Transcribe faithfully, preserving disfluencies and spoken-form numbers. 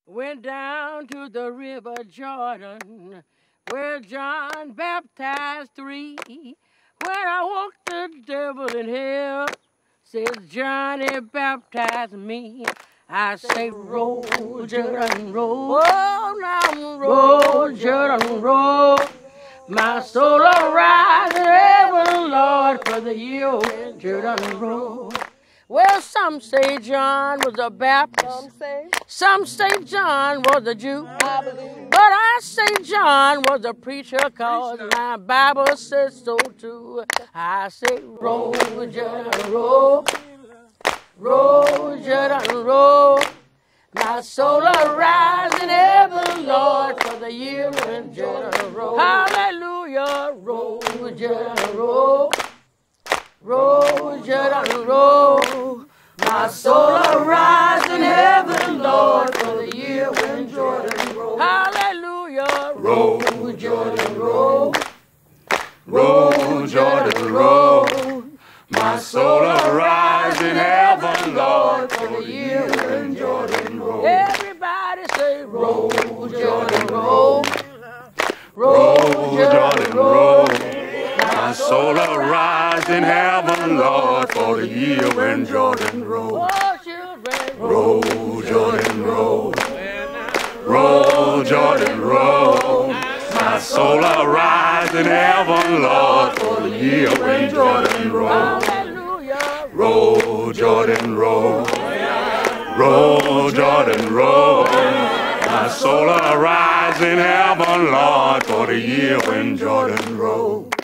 Went down to the river Jordan, where John baptized three. When I walked the devil in hell, says Johnny baptized me. I say, roll, Jordan, roll. Oh, now roll, Jordan, roll. My soul arise in heaven, Lord, for the year Jordan roll. Well, some say John was a Baptist. Some say. Some say John was a Jew. I believe. But I say John was a preacher, cause my Bible says so too. I say, roll, Jordan, roll. Roll, Jordan, roll. My soul arise in heaven, Lord, for the year when Jordan roll. Hallelujah, roll, Jordan, roll. Roll, Jordan, roll. My soul arise in heaven, Lord, for the year when Jordan roll. Hallelujah, roll, Jordan, roll. Roll, Jordan, roll. My soul arise in heaven, Lord, for the year when Jordan roll. Everybody say, roll, Jordan, roll. Roll, Jordan, roll. My soul arise in heaven, Lord, for the year when Jordan roll. Oh, children, Roll, Jordan, roll. Roll, Jordan, roll. My soul arise in heaven, Lord, for the year when Jordan roll. hallelujah, Roll, Jordan, roll. Roll, Jordan, roll. My soul arise in heaven, Lord, for the year when Jordan roll.